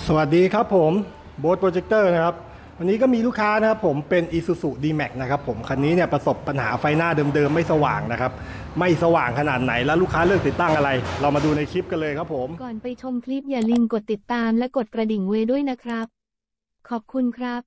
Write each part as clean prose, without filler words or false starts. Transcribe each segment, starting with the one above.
สวัสดีครับผมโบ๊ทโปรเจคเตอร์นะครับวันนี้ก็มีลูกค้านะครับผมเป็น Isuzu D-Max นะครับผมคันนี้เนี่ยประสบปัญหาไฟหน้าเดิมๆไม่สว่างนะครับไม่สว่างขนาดไหนแล้วลูกค้าเลือกติดตั้งอะไรเรามาดูในคลิปกันเลยครับผมก่อนไปชมคลิปอย่าลืมกดติดตามและกดกระดิ่งไว้ด้วยนะครับขอบคุณครับ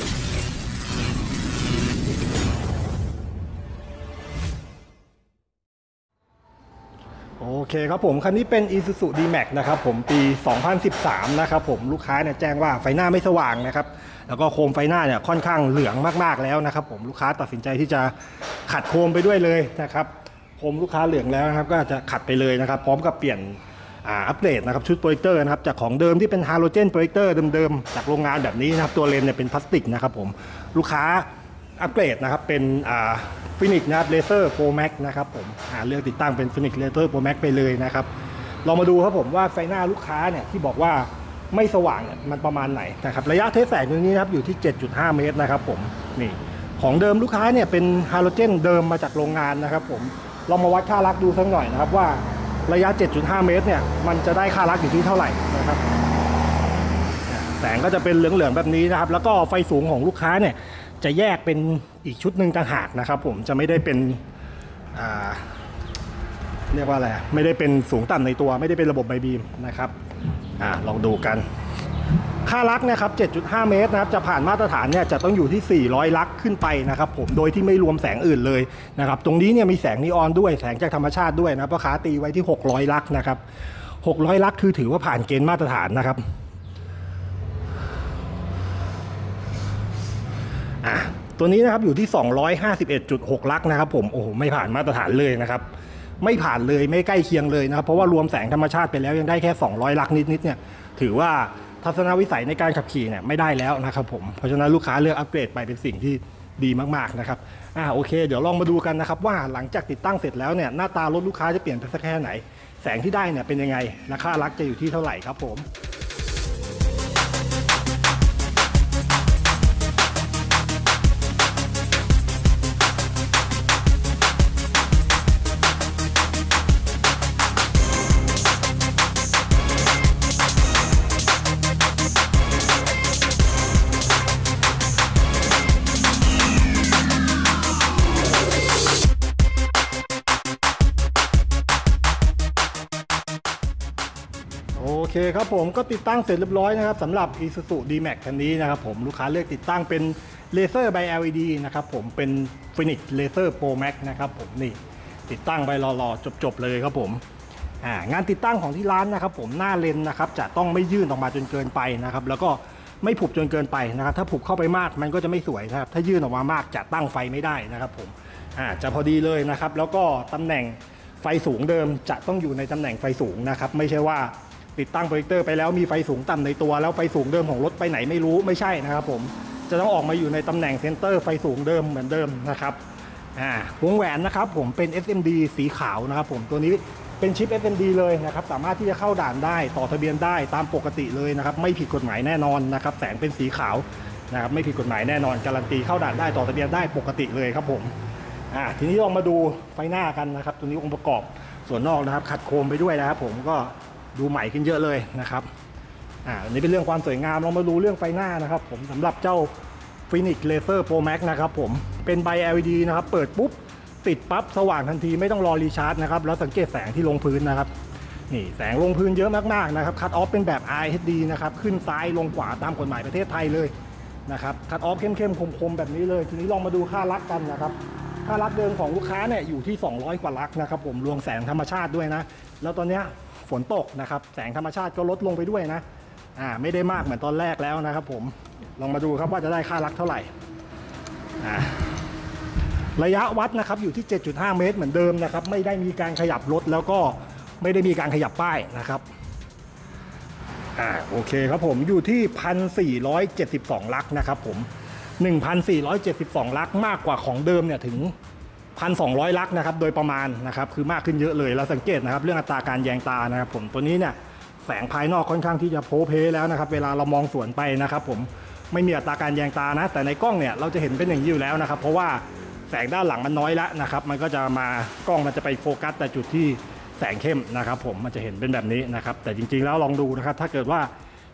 โอเคครับผมคันนี้เป็น Isuzu D-Max นะครับผมปี 2013 นะครับผมลูกค้าเนี่ยแจ้งว่าไฟหน้าไม่สว่างนะครับแล้วก็โคมไฟหน้าเนี่ยค่อนข้างเหลืองมากๆแล้วนะครับผมลูกค้าตัดสินใจที่จะขัดโคมไปด้วยเลยนะครับโคมลูกค้าเหลืองแล้วนะครับก็จะขัดไปเลยนะครับพร้อมกับเปลี่ยนอัปเกรดนะครับชุดโปรเจคเตอร์นะครับจากของเดิมที่เป็นฮาโลเจนโปรเจคเตอร์เดิมๆจากโรงงานแบบนี้นะครับตัวเลนส์เนี่ยเป็นพลาสติกนะครับผมลูกค้าอัปเกรดนะครับเป็นฟินิกนะครับเลเซอร์โปรแม็กนะครับผมเลือกติดตั้งเป็นฟินิกเลเซอร์โปรแม็กไปเลยนะครับเรามาดูครับผมว่าไฟหน้าลูกค้าเนี่ยที่บอกว่าไม่สว่างเนี่ยมันประมาณไหนนะครับระยะเทสแสงตรงนี้นะครับอยู่ที่ 7.5 เมตรนะครับผมนี่ของเดิมลูกค้าเนี่ยเป็นฮาโลเจนเดิมมาจากโรงงานนะครับผมเรามาวัดค่ารักดูสักหน่อยนะครับว่าระยะ 7.5 เมตรเนี่ยมันจะได้ค่ารักอยู่ที่เท่าไหร่นะครับแสงก็จะเป็นเหลืองๆแบบนี้นะครับแล้วก็ไฟสูงของลูกค้าเนี่ยจะแยกเป็นอีกชุดหนึ่งต่างหากนะครับผมจะไม่ได้เป็นเรียกว่าอะไรไม่ได้เป็นสูงต่ำในตัวไม่ได้เป็นระบบไบบีมนะครับลองดูกันค่าลักนะครับ 7.5 เมตรนะครับจะผ่านมาตรฐานเนี่ยจะต้องอยู่ที่400ลักขึ้นไปนะครับผมโดยที่ไม่รวมแสงอื่นเลยนะครับตรงนี้เนี่ยมีแสงนีออนด้วยแสงจากธรรมชาติด้วยนะพ่อค้าตีไว้ที่600ลักนะครับ600ลักคือถือว่าผ่านเกณฑ์มาตรฐานนะครับตัวนี้นะครับอยู่ที่251.6 ลักนะครับผมโอ้โหไม่ผ่านมาตรฐานเลยนะครับไม่ผ่านเลยไม่ใกล้เคียงเลยนะครับเพราะว่ารวมแสงธรรมชาติไปแล้วยังได้แค่200ลักนิดๆเนี่ยถือว่าทัศนวิสัยในการขับขี่เนี่ยไม่ได้แล้วนะครับผมเพราะฉะนั้นลูกค้าเลือกอัปเกรดไปเป็นสิ่งที่ดีมากๆนะครับโอเคเดี๋ยวลองมาดูกันนะครับว่าหลังจากติดตั้งเสร็จแล้วเนี่ยหน้าตารถลูกค้าจะเปลี่ยนไปสักแค่ไหนแสงที่ได้เนี่ยเป็นยังไงราคาลักจะอยู่ที่เท่าไหร่ครับผมโอเคครับผมก็ติดตั้งเสร็จเรียบร้อยนะครับสำหรับ Isuzu D-Max คันนี้นะครับผมลูกค้าเลือกติดตั้งเป็นเลเซอร์ไบ LED นะครับผมเป็น Phoenix Laser Pro Max นะครับผมนี่ติดตั้งไปรอๆจบเลยครับผมงานติดตั้งของที่ร้านนะครับผมหน้าเลนนะครับจะต้องไม่ยื่นออกมาจนเกินไปนะครับแล้วก็ไม่ผุบจนเกินไปนะครับถ้าผุบเข้าไปมากมันก็จะไม่สวยนะครับถ้ายื่นออกมามากจะตั้งไฟไม่ได้นะครับผมจะพอดีเลยนะครับแล้วก็ตำแหน่งไฟสูงเดิมจะต้องอยู่ในตำแหน่งไฟสูงนะครับไม่ใช่ว่าติดตั้งโปรเจคเตอร์ไปแล้วมีไฟสูงต่ำในตัวแล้วไฟสูงเดิมของรถไปไหนไม่รู้ไม่ใช่นะครับผมจะต้องออกมาอยู่ในตำแหน่งเซนเตอร์ไฟสูงเดิมเหมือนเดิมนะครับวงแหวนนะครับผมเป็น SMD สีขาวนะครับผมตัวนี้เป็นชิป SMD เลยนะครับสามารถที่จะเข้าด่านได้ต่อทะเบียนได้ตามปกติเลยนะครับไม่ผิดกฎหมายแน่นอนนะครับแสงเป็นสีขาวนะครับไม่ผิดกฎหมายแน่นอนการันตีเข้าด่านได้ต่อทะเบียนได้ปกติเลยครับผมทีนี้ลองมาดูไฟหน้ากันนะครับตัวนี้องค์ประกอบส่วนนอกนะครับขัดโคมไปด้วยนะครับผมก็ดูใหม่ขึ้นเยอะเลยนะครับอันนี้เป็นเรื่องความสวยงามเรามาดูเรื่องไฟหน้านะครับผมสำหรับเจ้า Phoenix Laser Pro Max นะครับผมเป็นใบ LED นะครับเปิดปุ๊บติดปั๊บสว่างทันทีไม่ต้องรอรีชาร์จนะครับแล้วสังเกตแสงที่ลงพื้นนะครับนี่แสงลงพื้นเยอะมากๆนะครับคัทออฟเป็นแบบ RHD นะครับขึ้นซ้ายลงขวาตามกฎหมายประเทศไทยเลยนะครับคัทออฟเข้มๆคมๆแบบนี้เลยทีนี้ลองมาดูค่าลักกันนะครับค่าลักเดิมของลูกค้าเนี่ยอยู่ที่200 กว่าลักนะครับผมรวมแสงธรรมชาติด้วยนะแล้วตอนนี้ฝนตกนะครับแสงธรรมชาติก็ลดลงไปด้วยนะไม่ได้มากเหมือนตอนแรกแล้วนะครับผมลองมาดูครับว่าจะได้ค่าลักเท่าไหร่ระยะวัดนะครับอยู่ที่ 7.5 เมตรเหมือนเดิมนะครับไม่ได้มีการขยับรถแล้วก็ไม่ได้มีการขยับป้ายนะครับโอเคครับผมอยู่ที่ 1,472 ลักนะครับผม 1,472 ลักมากกว่าของเดิมเนี่ยถึง1,200 ลักนะครับโดยประมาณนะครับคือมากขึ้นเยอะเลยแล้วสังเกตนะครับเรื่องอัตราการแยงตานะครับผมตัวนี้เนี่ยแสงภายนอกค่อนข้างที่จะโพเพแล้วนะครับเวลาเรามองสวนไปนะครับผมไม่มีอัตราการแยงตานะแต่ในกล้องเนี่ยเราจะเห็นเป็นอย่างนี้อยู่แล้วนะครับเพราะว่าแสงด้านหลังมันน้อยแล้วนะครับมันก็จะมากล้องมันจะไปโฟกัสแต่จุดที่แสงเข้มนะครับผมมันจะเห็นเป็นแบบนี้นะครับแต่จริงๆแล้วลองดูนะครับถ้าเกิดว่า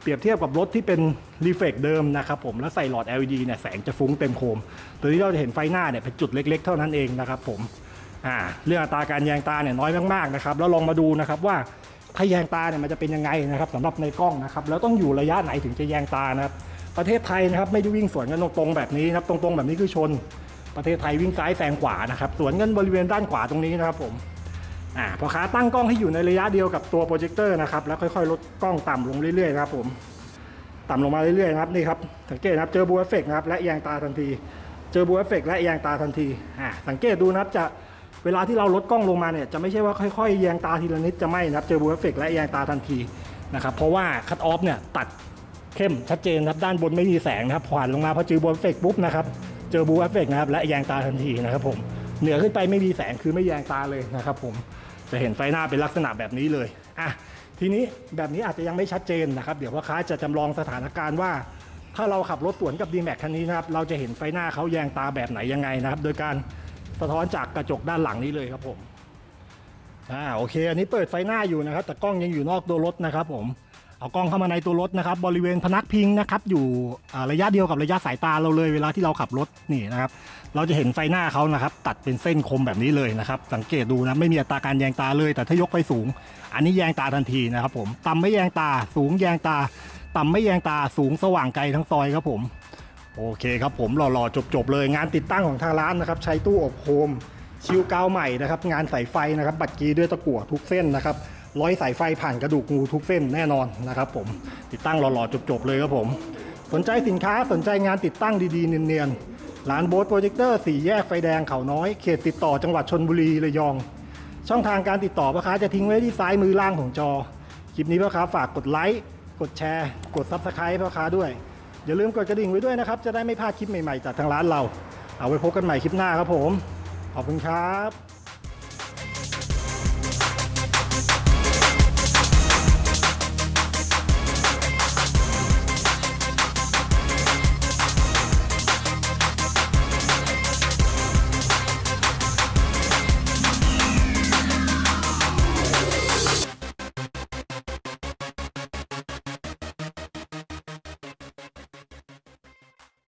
เปรียบเทียบกับรถที่เป็นรีเฟล็กเดิมนะครับผมแล้วใส่หลอด LED เนี่ยแสงจะฟุ้งเต็มโคมตัวนี้เราจะเห็นไฟหน้าเนี่ยเป็นจุดเล็กๆเท่านั้นเองนะครับผมเรื่องอัตราการแยงตาเนี่ยน้อยมากๆนะครับแล้วลองมาดูนะครับว่าถ้าแยงตาเนี่ยมันจะเป็นยังไงนะครับสำหรับในกล้องนะครับแล้วต้องอยู่ระยะไหนถึงจะแยงตานะครับประเทศไทยนะครับไม่ได้วิ่งสวนกันตรงๆแบบนี้นะครับตรงๆแบบนี้คือชนประเทศไทยวิ่งซ้ายแซงขวานะครับสวนกันบริเวณด้านขวาตรงนี้นะครับผมพอขาตั้งกล้องให้อยู่ในระยะเดียวกับตัวโปรเจคเตอร์นะครับแล้วค่อยๆลดกล้องต่ำลงเรื่อยๆนะครับผมต่ำลงมาเรื่อยๆนะครับนี่ครับสังเกตนะครับเจอบูเอฟเฟกต์นะครับและแยงตาทันทีเจอบูเอฟเฟกต์และแยงตาทันทีสังเกตดูนะครับจะเวลาที่เราลดกล้องลงมาเนี่ยจะไม่ใช่ว่าค่อยๆแยงตาทีละนิดจะไม่นะครับเจอบูเอฟเฟกต์และแยงตาทันทีนะครับเพราะว่าคัตออฟเนี่ยตัดเข้มชัดเจนครับด้านบนไม่มีแสงนะครับผ่านลงมาพอเจอบูเอฟเฟกต์ปุ๊บนะครับเจอบูเอฟเฟกต์นะครับและแยงตาทันทีนะครับผมเหนือขึ้นไปไม่มีแสงคือไม่แยงตาเลยนะครับผมจะเห็นไฟหน้าเป็นลักษณะแบบนี้เลยทีนี้แบบนี้อาจจะยังไม่ชัดเจนนะครับเดี๋ยวพ่อค้าจะจำลองสถานการณ์ว่าถ้าเราขับรถสวนกับ D-Max คันนี้นะครับเราจะเห็นไฟหน้าเขาแยงตาแบบไหนยังไงนะครับโดยการสะท้อนจากกระจกด้านหลังนี้เลยครับผมโอเคอันนี้เปิดไฟหน้าอยู่นะครับแต่กล้องยังอยู่นอกตัวรถนะครับผมเอากล้องเข้ามาในตัวรถนะครับบริเวณพนักพิงนะครับอยู่ระยะเดียวกับระยะสายตาเราเลยเวลาที่เราขับรถนี่นะครับเราจะเห็นไฟหน้าเขานะครับตัดเป็นเส้นคมแบบนี้เลยนะครับสังเกตดูนะไม่มีอัตราการแยงตาเลยแต่ถ้ายกไฟสูงอันนี้แยงตาทันทีนะครับผมต่ำไม่แยงตาสูงแยงตาต่ำไม่แยงตาสูงสว่างไกลทั้งซอยครับผมโอเคครับผมหล่อๆจบๆเลยงานติดตั้งของทางร้านนะครับใช้ตู้อบโคมชิลกาวใหม่นะครับงานสายไฟนะครับบัดกี้ด้วยตะกั่วทุกเส้นนะครับร้อยสายไฟผ่านกระดูกงูทุกเส้นแน่นอนนะครับผมติดตั้งหล่อๆจบๆเลยครับผมสนใจสินค้าสนใจงานติดตั้งดีๆเนียนๆร้านโบ๊ทโปรเจคเตอร์4 แยกไฟแดงเขาน้อยเขตติดต่อจังหวัดชลบุรีระยองช่องทางการติดต่อพ่อค้าจะทิ้งไว้ที่ซ้ายมือล่างของจอคลิปนี้พ่อค้าฝากกดไลค์กดแชร์กด Subscribe พ่อค้าด้วยอย่าลืมกดกระดิ่งไว้ด้วยนะครับจะได้ไม่พลาดคลิปใหม่ๆจากทางร้านเราเอาไว้พบกันใหม่คลิปหน้าครับผมขอบคุณครับ